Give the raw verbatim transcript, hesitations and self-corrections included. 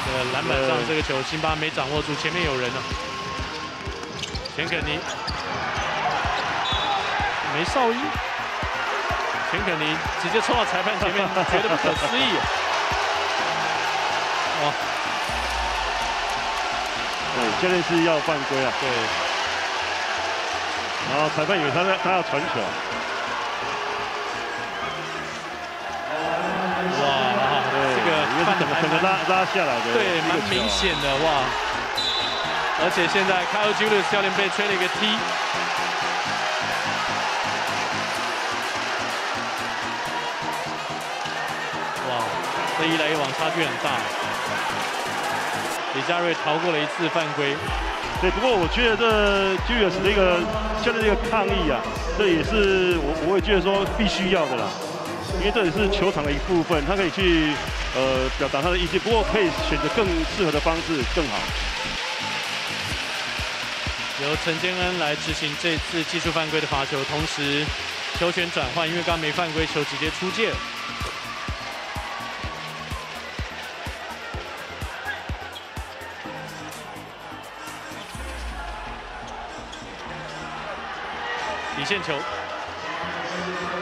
呃，篮板上这个球，辛巴没掌握住，前面有人了。钱肯尼，梅绍伊，钱肯尼直接冲到裁判前面，觉得不可思议。哇！ 对，教练是要犯规啊。 对。 然后裁判以为他在他要传球。 哇！这个犯整个整个拉拉下来的， 对，蛮明显的哇！而且现在 Kyle Julius 教练被吹了一个 T。哇，这一来一往差距很大。李佳瑞逃过了一次犯规。 对，不过我觉得这 Julius 的一个教练的一个抗议啊，这也是我我会觉得说必须要的啦。 因为这也是球场的一部分，他可以去呃表达他的意见，不过可以选择更适合的方式更好。 由陈坚恩来执行这次技术犯规的罚球，同时球权转换，因为刚刚没犯规，球直接出界。底线球。